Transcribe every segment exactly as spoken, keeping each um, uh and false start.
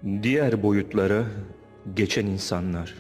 Diğer boyutlara geçen insanlar.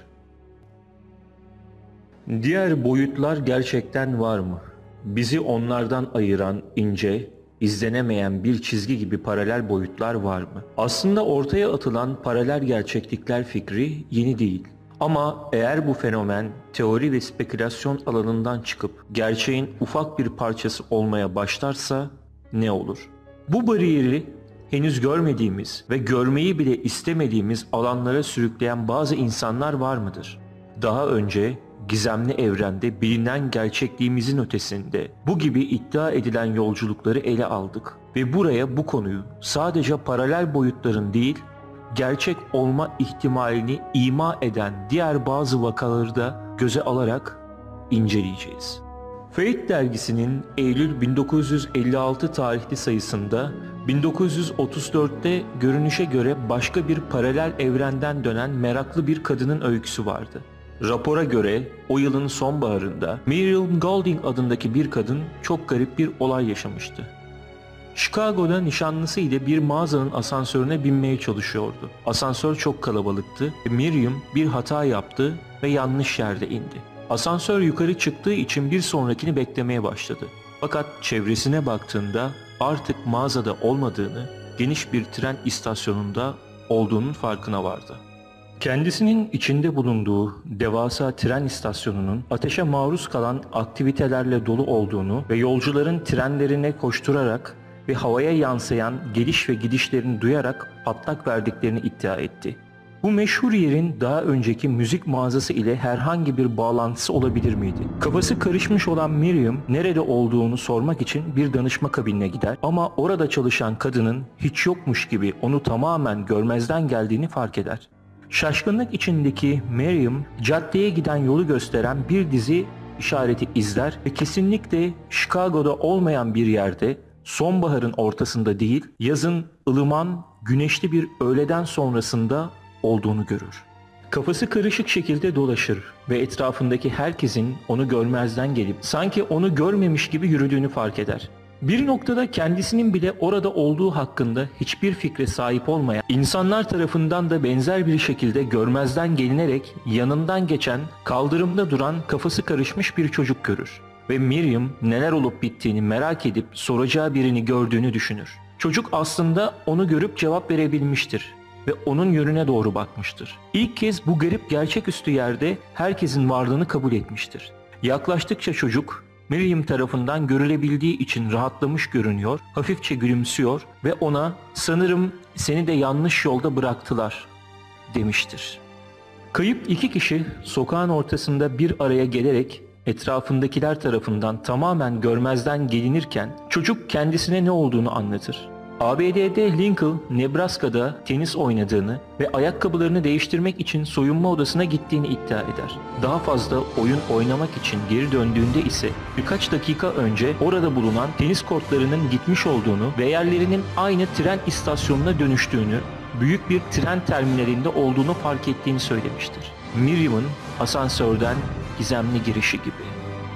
Diğer boyutlar gerçekten var mı? Bizi onlardan ayıran ince, izlenemeyen bir çizgi gibi paralel boyutlar var mı? Aslında ortaya atılan paralel gerçeklikler fikri yeni değil. Ama eğer bu fenomen teori ve spekülasyon alanından çıkıp gerçeğin ufak bir parçası olmaya başlarsa ne olur? Bu bariyeri henüz görmediğimiz ve görmeyi bile istemediğimiz alanlara sürükleyen bazı insanlar var mıdır? Daha önce gizemli evrende bilinen gerçekliğimizin ötesinde bu gibi iddia edilen yolculukları ele aldık ve buraya bu konuyu sadece paralel boyutların değil, gerçek olma ihtimalini ima eden diğer bazı vakaları da göze alarak inceleyeceğiz. Fate dergisinin Eylül bin dokuz yüz elli altı tarihli sayısında bin dokuz yüz otuz dörtte görünüşe göre başka bir paralel evrenden dönen meraklı bir kadının öyküsü vardı. Rapora göre o yılın sonbaharında Miriam Golding adındaki bir kadın çok garip bir olay yaşamıştı. Chicago'da nişanlısı ile bir mağazanın asansörüne binmeye çalışıyordu. Asansör çok kalabalıktı ve Miriam bir hata yaptı ve yanlış yerde indi. Asansör yukarı çıktığı için bir sonrakini beklemeye başladı. Fakat çevresine baktığında artık mağazada olmadığını, geniş bir tren istasyonunda olduğunun farkına vardı. Kendisinin içinde bulunduğu devasa tren istasyonunun ateşe maruz kalan aktivitelerle dolu olduğunu ve yolcuların trenlerine koşturarak ve havaya yansıyan geliş ve gidişlerini duyarak patlak verdiklerini iddia etti. Bu meşhur yerin daha önceki müzik mağazası ile herhangi bir bağlantısı olabilir miydi? Kafası karışmış olan Miriam nerede olduğunu sormak için bir danışma kabinine gider ama orada çalışan kadının hiç yokmuş gibi onu tamamen görmezden geldiğini fark eder. Şaşkınlık içindeki Miriam caddeye giden yolu gösteren bir dizi işareti izler ve kesinlikle Chicago'da olmayan bir yerde, sonbaharın ortasında değil, yazın ılıman, güneşli bir öğleden sonrasında olduğunu görür. Kafası karışık şekilde dolaşır ve etrafındaki herkesin onu görmezden gelip sanki onu görmemiş gibi yürüdüğünü fark eder. Bir noktada kendisinin bile orada olduğu hakkında hiçbir fikre sahip olmayan, insanlar tarafından da benzer bir şekilde görmezden gelinerek yanından geçen, kaldırımda duran kafası karışmış bir çocuk görür. Ve Miriam neler olup bittiğini merak edip soracağı birini gördüğünü düşünür. Çocuk aslında onu görüp cevap verebilmiştir ve onun yönüne doğru bakmıştır. İlk kez bu garip gerçeküstü yerde herkesin varlığını kabul etmiştir. Yaklaştıkça çocuk Miriam tarafından görülebildiği için rahatlamış görünüyor, hafifçe gülümsüyor ve ona "Sanırım seni de yanlış yolda bıraktılar" demiştir. Kayıp iki kişi sokağın ortasında bir araya gelerek etrafındakiler tarafından tamamen görmezden gelinirken çocuk kendisine ne olduğunu anlatır. A B D'de Lincoln, Nebraska'da tenis oynadığını ve ayakkabılarını değiştirmek için soyunma odasına gittiğini iddia eder. Daha fazla oyun oynamak için geri döndüğünde ise birkaç dakika önce orada bulunan tenis kortlarının gitmiş olduğunu ve yerlerinin aynı tren istasyonuna dönüştüğünü, büyük bir tren terminalinde olduğunu fark ettiğini söylemiştir. Miriam'ın asansörden gizemli girişi gibi.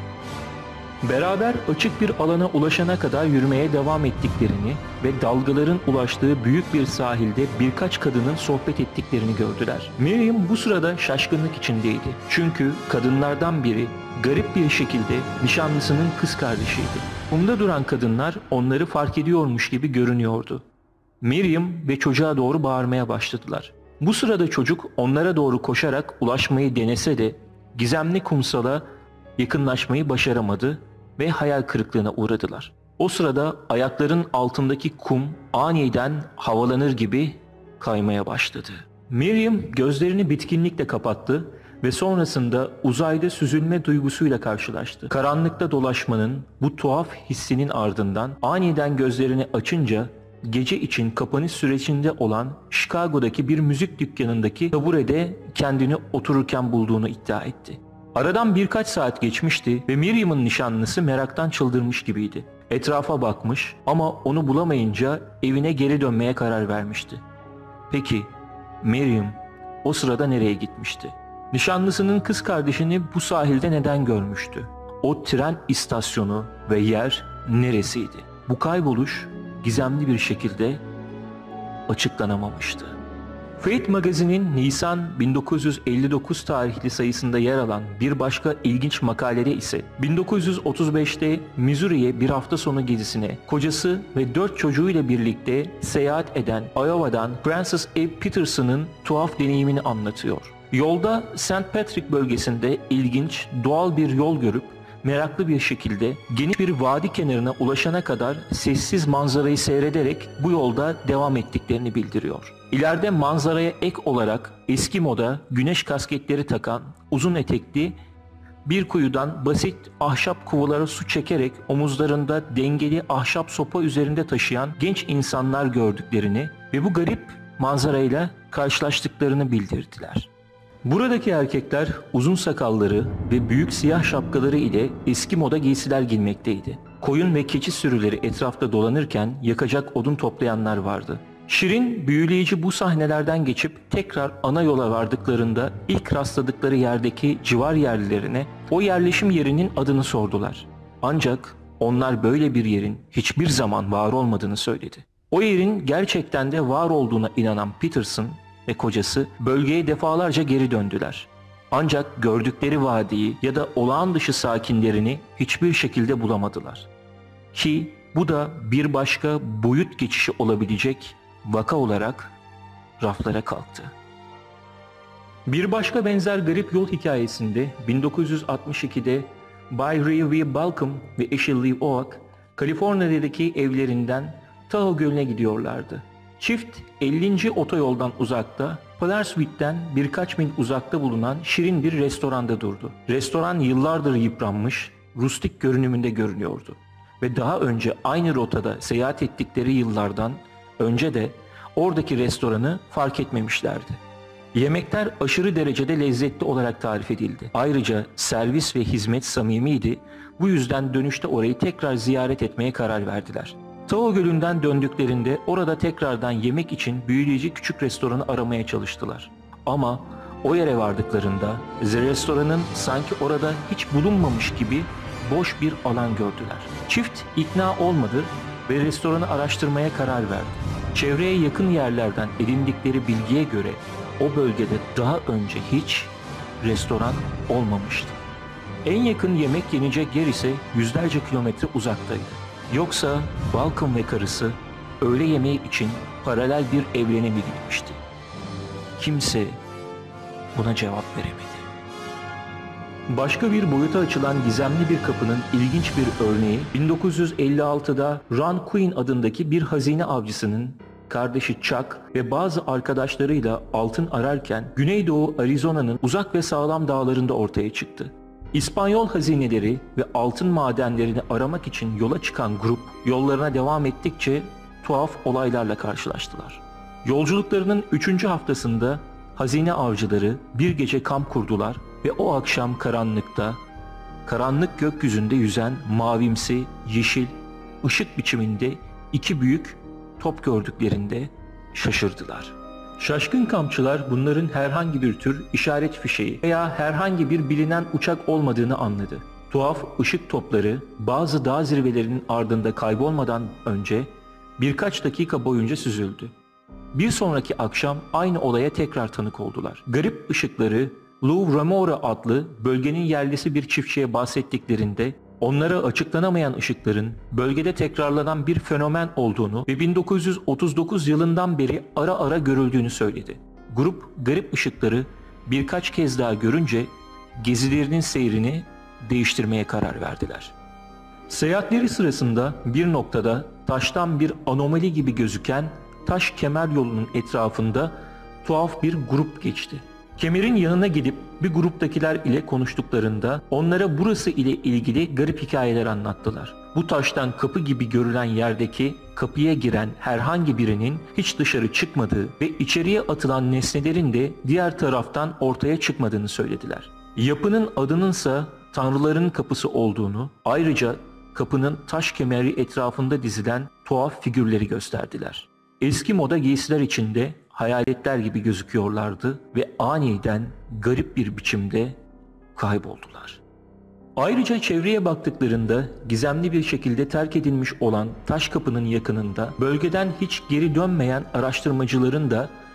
Beraber açık bir alana ulaşana kadar yürümeye devam ettiklerini ve dalgaların ulaştığı büyük bir sahilde birkaç kadının sohbet ettiklerini gördüler. Miriam bu sırada şaşkınlık içindeydi. Çünkü kadınlardan biri garip bir şekilde nişanlısının kız kardeşiydi. Kumda duran kadınlar onları fark ediyormuş gibi görünüyordu. Miriam ve çocuğa doğru bağırmaya başladılar. Bu sırada çocuk onlara doğru koşarak ulaşmayı denese de gizemli kumsala yakınlaşmayı başaramadı ve hayal kırıklığına uğradılar. O sırada ayakların altındaki kum aniden havalanır gibi kaymaya başladı. Miriam gözlerini bitkinlikle kapattı ve sonrasında uzayda süzülme duygusuyla karşılaştı. Karanlıkta dolaşmanın bu tuhaf hissinin ardından aniden gözlerini açınca gece için kapanış sürecinde olan Chicago'daki bir müzik dükkanındaki taburede kendini otururken bulduğunu iddia etti. Aradan birkaç saat geçmişti ve Miriam'ın nişanlısı meraktan çıldırmış gibiydi. Etrafa bakmış ama onu bulamayınca evine geri dönmeye karar vermişti. Peki Miriam o sırada nereye gitmişti? Nişanlısının kız kardeşini bu sahilde neden görmüştü? O tren istasyonu ve yer neresiydi? Bu kayboluş gizemli bir şekilde açıklanamamıştı. Fate magazinin Nisan bin dokuz yüz elli dokuz tarihli sayısında yer alan bir başka ilginç makalede ise bin dokuz yüz otuz beşte Missouri'ye bir hafta sonu gezisine kocası ve dört çocuğuyla birlikte seyahat eden Iowa'dan Francis A. Peterson'ın tuhaf deneyimini anlatıyor. Yolda Saint Patrick bölgesinde ilginç, doğal bir yol görüp meraklı bir şekilde geniş bir vadi kenarına ulaşana kadar sessiz manzarayı seyrederek bu yolda devam ettiklerini bildiriyor. İleride manzaraya ek olarak eski moda güneş kasketleri takan uzun etekli bir kuyudan basit ahşap kuvalara su çekerek omuzlarında dengeli ahşap sopa üzerinde taşıyan genç insanlar gördüklerini ve bu garip manzarayla karşılaştıklarını bildirdiler. Buradaki erkekler uzun sakalları ve büyük siyah şapkaları ile eski moda giysiler giymekteydi. Koyun ve keçi sürüleri etrafta dolanırken yakacak odun toplayanlar vardı. Şirin, büyüleyici bu sahnelerden geçip tekrar ana yola vardıklarında ilk rastladıkları yerdeki civar yerlilerine o yerleşim yerinin adını sordular. Ancak onlar böyle bir yerin hiçbir zaman var olmadığını söyledi. O yerin gerçekten de var olduğuna inanan Peterson ve kocası bölgeye defalarca geri döndüler. Ancak gördükleri vadiyi ya da olağan dışı sakinlerini hiçbir şekilde bulamadılar. Ki bu da bir başka boyut geçişi olabilecek vaka olarak raflara kalktı. Bir başka benzer garip yol hikayesinde bin dokuz yüz altmış ikide Bay Ray V. Balcom ve eşi Liv Oak, Kaliforniya'daki evlerinden Tahoe Gölü'ne gidiyorlardı. Çift ellinci otoyoldan uzakta, Pularsvit'ten birkaç mil uzakta bulunan şirin bir restoranda durdu. Restoran yıllardır yıpranmış, rustik görünümünde görünüyordu. Ve daha önce aynı rotada seyahat ettikleri yıllardan önce de oradaki restoranı fark etmemişlerdi. Yemekler aşırı derecede lezzetli olarak tarif edildi. Ayrıca servis ve hizmet samimiydi. Bu yüzden dönüşte orayı tekrar ziyaret etmeye karar verdiler. Tahoe Gölü'nden döndüklerinde orada tekrardan yemek için büyüleyici küçük restoranı aramaya çalıştılar. Ama o yere vardıklarında restoranın sanki orada hiç bulunmamış gibi boş bir alan gördüler. Çift ikna olmadı ve restoranı araştırmaya karar verdi. Çevreye yakın yerlerden edindikleri bilgiye göre o bölgede daha önce hiç restoran olmamıştı. En yakın yemek yenecek yer ise yüzlerce kilometre uzaktaydı. Yoksa Balcom ve karısı öğle yemeği için paralel bir evrene mi gitmişti? Kimse buna cevap veremedi. Başka bir boyuta açılan gizemli bir kapının ilginç bir örneği bin dokuz yüz elli altıda Ron Quinn adındaki bir hazine avcısının kardeşi Chuck ve bazı arkadaşlarıyla altın ararken Güneydoğu Arizona'nın uzak ve sağlam dağlarında ortaya çıktı. İspanyol hazineleri ve altın madenlerini aramak için yola çıkan grup yollarına devam ettikçe tuhaf olaylarla karşılaştılar. Yolculuklarının üçüncü haftasında hazine avcıları bir gece kamp kurdular ve o akşam karanlıkta, karanlık gökyüzünde yüzen mavimsi, yeşil, ışık biçiminde iki büyük top gördüklerinde şaşırdılar. Şaşkın kampçılar bunların herhangi bir tür işaret fişeği veya herhangi bir bilinen uçak olmadığını anladı. Tuhaf ışık topları bazı dağ zirvelerinin ardında kaybolmadan önce birkaç dakika boyunca süzüldü. Bir sonraki akşam aynı olaya tekrar tanık oldular. Garip ışıkları Lou Ramora adlı bölgenin yerlisi bir çiftçiye bahsettiklerinde onlara açıklanamayan ışıkların bölgede tekrarlanan bir fenomen olduğunu ve bin dokuz yüz otuz dokuz yılından beri ara ara görüldüğünü söyledi. Grup garip ışıkları birkaç kez daha görünce gezilerinin seyrini değiştirmeye karar verdiler. Seyahatleri sırasında bir noktada taştan bir anomali gibi gözüken taş kemer yolunun etrafında tuhaf bir grup geçti. Kemerin yanına gidip bir gruptakiler ile konuştuklarında onlara burası ile ilgili garip hikayeler anlattılar. Bu taştan kapı gibi görülen yerdeki kapıya giren herhangi birinin hiç dışarı çıkmadığı ve içeriye atılan nesnelerin de diğer taraftan ortaya çıkmadığını söylediler. Yapının adınınsa Tanrıların Kapısı olduğunu, ayrıca kapının taş kemeri etrafında dizilen tuhaf figürleri gösterdiler. Eski moda giysiler içinde hayaletler gibi gözüküyorlardı ve aniden garip bir biçimde kayboldular. Ayrıca çevreye baktıklarında gizemli bir şekilde terk edilmiş olan taş kapının yakınında bölgeden hiç geri dönmeyen araştırmacıların da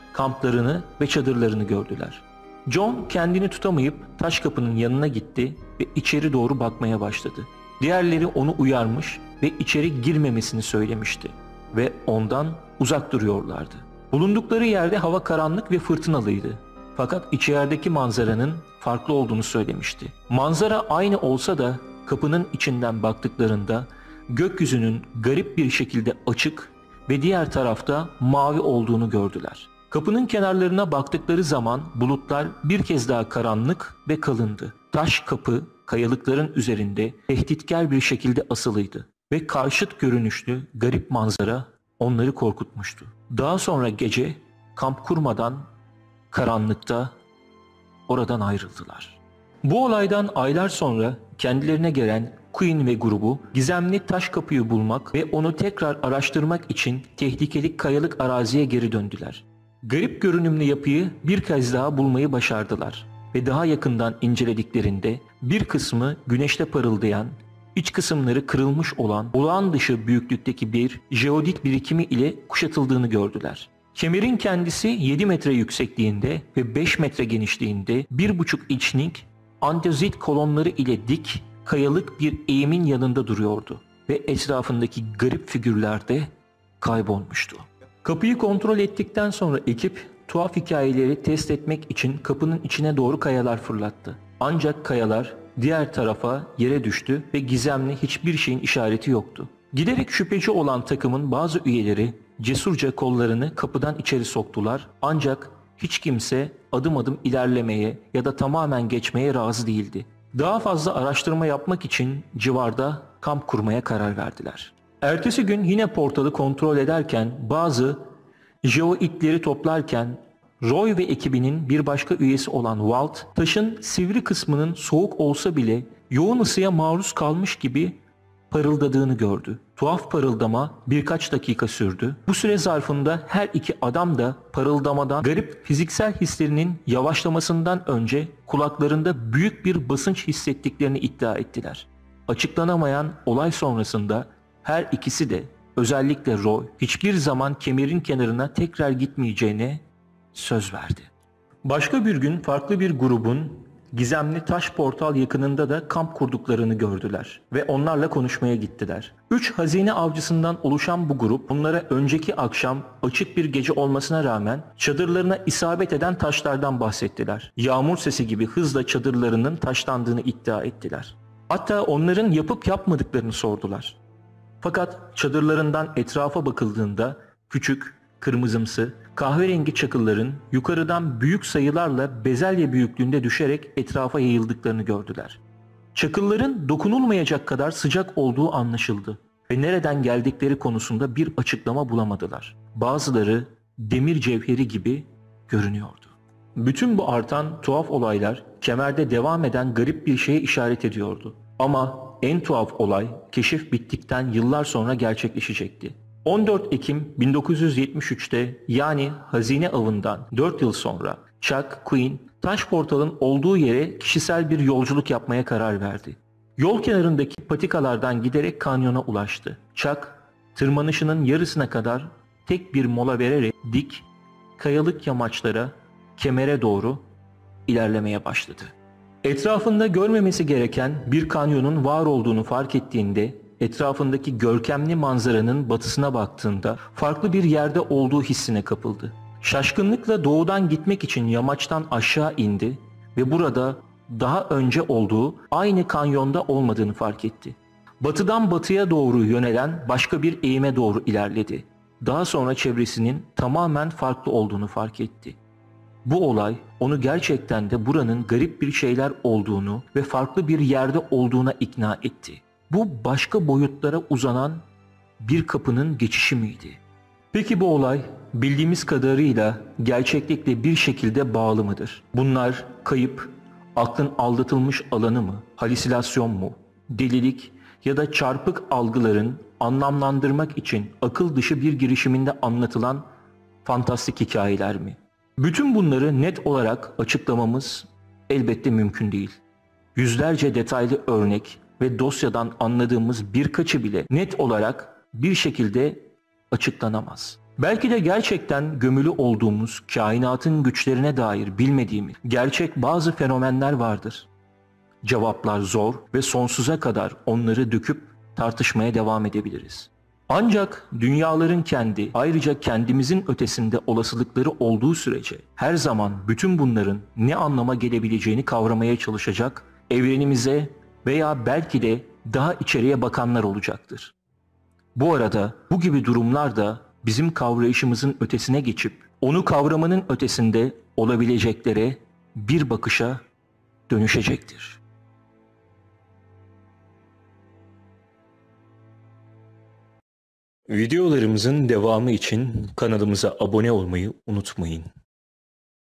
kamplarını ve çadırlarını gördüler. John kendini tutamayıp taş kapının yanına gitti ve içeri doğru bakmaya başladı. Diğerleri onu uyarmış ve içeri girmemesini söylemişti ve ondan uzak duruyorlardı. Bulundukları yerde hava karanlık ve fırtınalıydı. Fakat içerideki manzaranın farklı olduğunu söylemişti. Manzara aynı olsa da kapının içinden baktıklarında gökyüzünün garip bir şekilde açık ve diğer tarafta mavi olduğunu gördüler. Kapının kenarlarına baktıkları zaman bulutlar bir kez daha karanlık ve kalındı. Taş kapı kayalıkların üzerinde tehditkar bir şekilde asılıydı ve karşıt görünüşlü garip manzara onları korkutmuştu. Daha sonra gece kamp kurmadan karanlıkta oradan ayrıldılar. Bu olaydan aylar sonra kendilerine gelen Quinn ve grubu gizemli taş kapıyı bulmak ve onu tekrar araştırmak için tehlikeli kayalık araziye geri döndüler. Garip görünümlü yapıyı bir kez daha bulmayı başardılar ve daha yakından incelediklerinde bir kısmı güneşte parıldayan, iç kısımları kırılmış olan olağan dışı büyüklükteki bir jeodit birikimi ile kuşatıldığını gördüler. Kemerin kendisi yedi metre yüksekliğinde ve beş metre genişliğinde bir buçuk inçlik andezit kolonları ile dik kayalık bir eğimin yanında duruyordu ve etrafındaki garip figürler de kaybolmuştu. Kapıyı kontrol ettikten sonra ekip tuhaf hikayeleri test etmek için kapının içine doğru kayalar fırlattı. Ancak kayalar diğer tarafa yere düştü ve gizemli hiçbir şeyin işareti yoktu. Giderek şüpheci olan takımın bazı üyeleri cesurca kollarını kapıdan içeri soktular ancak hiç kimse adım adım ilerlemeye ya da tamamen geçmeye razı değildi. Daha fazla araştırma yapmak için civarda kamp kurmaya karar verdiler. Ertesi gün yine portalı kontrol ederken bazı jeoitleri toplarken Roy ve ekibinin bir başka üyesi olan Walt, taşın sivri kısmının soğuk olsa bile yoğun ısıya maruz kalmış gibi parıldadığını gördü. Tuhaf parıldama birkaç dakika sürdü. Bu süre zarfında her iki adam da parıldamadan garip fiziksel hislerinin yavaşlamasından önce kulaklarında büyük bir basınç hissettiklerini iddia ettiler. Açıklanamayan olay sonrasında her ikisi de, özellikle Roy, hiçbir zaman kemerin kenarına tekrar gitmeyeceğine söz verdi. Başka bir gün farklı bir grubun gizemli taş portal yakınında da kamp kurduklarını gördüler ve onlarla konuşmaya gittiler. Üç hazine avcısından oluşan bu grup bunlara önceki akşam açık bir gece olmasına rağmen çadırlarına isabet eden taşlardan bahsettiler. Yağmur sesi gibi hızla çadırlarının taşlandığını iddia ettiler. Hatta onların yapıp yapmadıklarını sordular. Fakat çadırlarından etrafa bakıldığında küçük, kırmızımsı, kahverengi çakılların yukarıdan büyük sayılarla bezelye büyüklüğünde düşerek etrafa yayıldıklarını gördüler. Çakılların dokunulmayacak kadar sıcak olduğu anlaşıldı ve nereden geldikleri konusunda bir açıklama bulamadılar. Bazıları demir cevheri gibi görünüyordu. Bütün bu artan tuhaf olaylar kemerde devam eden garip bir şeye işaret ediyordu. Ama en tuhaf olay keşif bittikten yıllar sonra gerçekleşecekti. on dört Ekim bin dokuz yüz yetmiş üç'te yani hazine avından dört yıl sonra Chuck Quinn taş portalın olduğu yere kişisel bir yolculuk yapmaya karar verdi. Yol kenarındaki patikalardan giderek kanyona ulaştı. Chuck tırmanışının yarısına kadar tek bir mola vererek dik kayalık yamaçlara, kemere doğru ilerlemeye başladı. Etrafında görmemesi gereken bir kanyonun var olduğunu fark ettiğinde etrafındaki görkemli manzaranın batısına baktığında farklı bir yerde olduğu hissine kapıldı. Şaşkınlıkla doğudan gitmek için yamaçtan aşağı indi ve burada daha önce olduğu aynı kanyonda olmadığını fark etti. Batıdan batıya doğru yönelen başka bir eğime doğru ilerledi. Daha sonra çevresinin tamamen farklı olduğunu fark etti. Bu olay onu gerçekten de buranın garip bir şeyler olduğunu ve farklı bir yerde olduğuna ikna etti. Bu başka boyutlara uzanan bir kapının geçişi miydi? Peki bu olay bildiğimiz kadarıyla gerçeklikle bir şekilde bağlı mıdır? Bunlar kayıp, aklın aldatılmış alanı mı, halüsinasyon mu, delilik ya da çarpık algıların anlamlandırmak için akıl dışı bir girişiminde anlatılan fantastik hikayeler mi? Bütün bunları net olarak açıklamamız elbette mümkün değil. Yüzlerce detaylı örnek ve dosyadan anladığımız birkaçı bile net olarak bir şekilde açıklanamaz. Belki de gerçekten gömülü olduğumuz kainatın güçlerine dair bilmediğimiz gerçek bazı fenomenler vardır. Cevaplar zor ve sonsuza kadar onları döküp tartışmaya devam edebiliriz. Ancak dünyaların kendi, ayrıca kendimizin ötesinde olasılıkları olduğu sürece her zaman bütün bunların ne anlama gelebileceğini kavramaya çalışacak, evrenimize veya belki de daha içeriye bakanlar olacaktır. Bu arada bu gibi durumlar da bizim kavrayışımızın ötesine geçip onu kavramanın ötesinde olabileceklere bir bakışa dönüşecektir. Videolarımızın devamı için kanalımıza abone olmayı unutmayın.